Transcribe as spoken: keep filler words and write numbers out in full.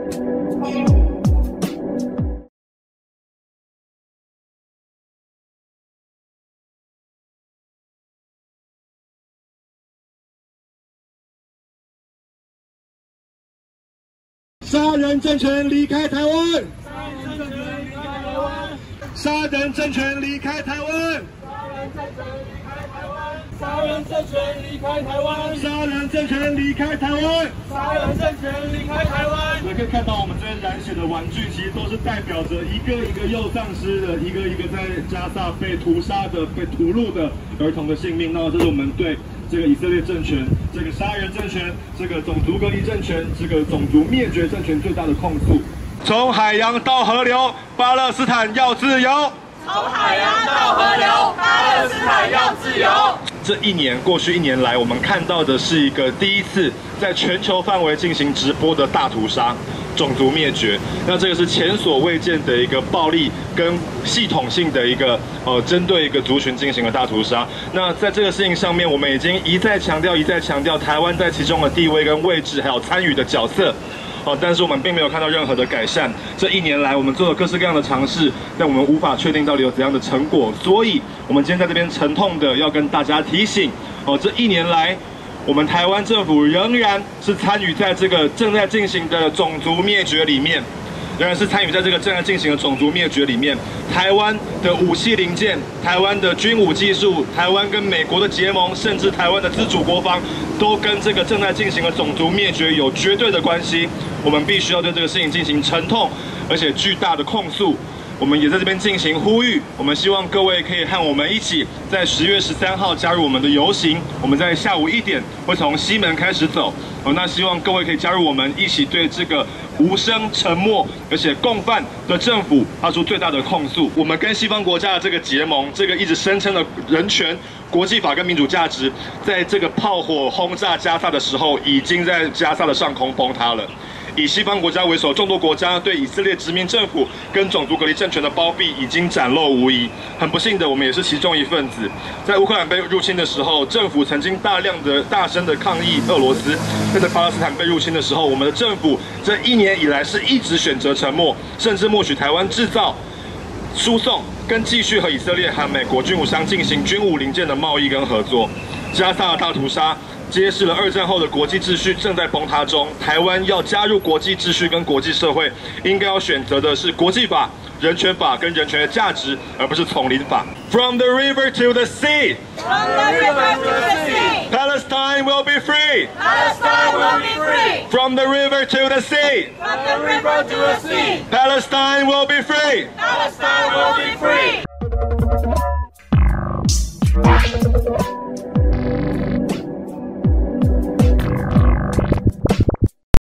杀人政权离开台湾！杀人政权离开台湾！杀人政权离开台湾！杀人政权离开台湾！杀人政权离开台湾！我们可以看到，我们这些染血的玩具，其实都是代表着一个一个又丧失的，一个一个在加萨被屠杀的、被屠戮的儿童的性命。那这是我们对这个以色列政权、这个杀人政权、这个种族隔离政权、这个种族灭绝政权最大的控诉。从海洋到河流，巴勒斯坦要自由。 从海洋到河流，巴勒斯坦要自由。 这一年，过去一年来，我们看到的是一个第一次在全球范围进行直播的大屠杀、种族灭绝。那这个是前所未见的一个暴力跟系统性的一个呃，针对一个族群进行的大屠杀。那在这个事情上面，我们已经一再强调、一再强调台湾在其中的地位跟位置，还有参与的角色。哦，但是我们并没有看到任何的改善。这一年来，我们做了各式各样的尝试，但我们无法确定到底有怎样的成果。所以，我们今天在这边沉痛的要跟大家提醒：哦，这一年来，我们台湾政府仍然是参与在这个正在进行的种族灭绝里面。仍然是参与在这个正在进行的种族灭绝里面，台湾的武器零件、台湾的军武技术、台湾跟美国的结盟，甚至台湾的自主国防，都跟这个正在进行的种族灭绝有绝对的关系。我们必须要对这个事情进行沉痛而且巨大的控诉。我们也在这边进行呼吁，我们希望各位可以和我们一起在十月十三号加入我们的游行。我们在下午一点会从西门开始走。哦，那希望各位可以加入我们，一起对这个无声、沉默而且共犯的政府发出最大的控诉。我们跟西方国家的这个结盟，这个一直声称的人权、国际法跟民主价值，在这个炮火轰炸加萨的时候，已经在加萨的上空崩塌了。以西方国家为首，众多国家对以色列殖民政府跟种族隔离政权的包庇已经展露无遗。很不幸的，我们也是其中一份子。在乌克兰被入侵的时候，政府曾经大量的、大声的抗议俄罗斯；但在巴勒斯坦被入侵的时候，我们的政府这一年以来是一直选择沉默，甚至默许台湾制造、输送跟继续和以色列和美国军武商进行军武零件的贸易跟合作。加萨的大屠杀揭示了二战后的国际秩序正在崩塌中。台湾要加入国际秩序跟国际社会，应该要选择的是国际法、人权法跟人权的价值，而不是丛林法。From the river to the sea, From the river to the sea, Palestine will be free. Palestine will be free. From the river to the sea, From the river to the sea, Palestine will be free. Palestine